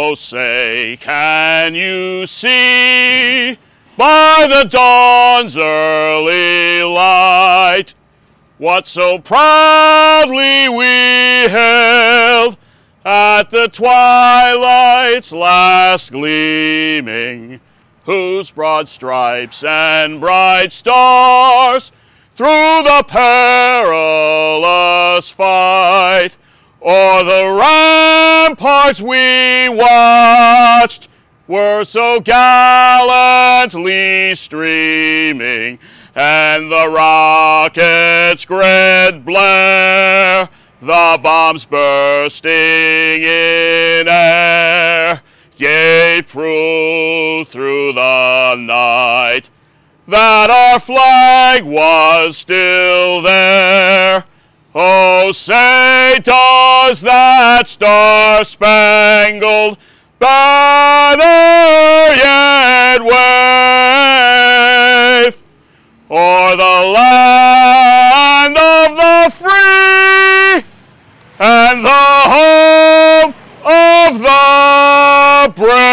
Oh, say, can you see by the dawn's early light what so proudly we hailed at the twilight's last gleaming, whose broad stripes and bright stars through the perilous fight o'er the ramparts we watched were so gallantly streaming, and the rockets' great blare, the bombs bursting in air, gave proof through the night that our flag was still there. Oh, say, does that star-spangled banner yet wave o'er the land of the free and the home of the brave?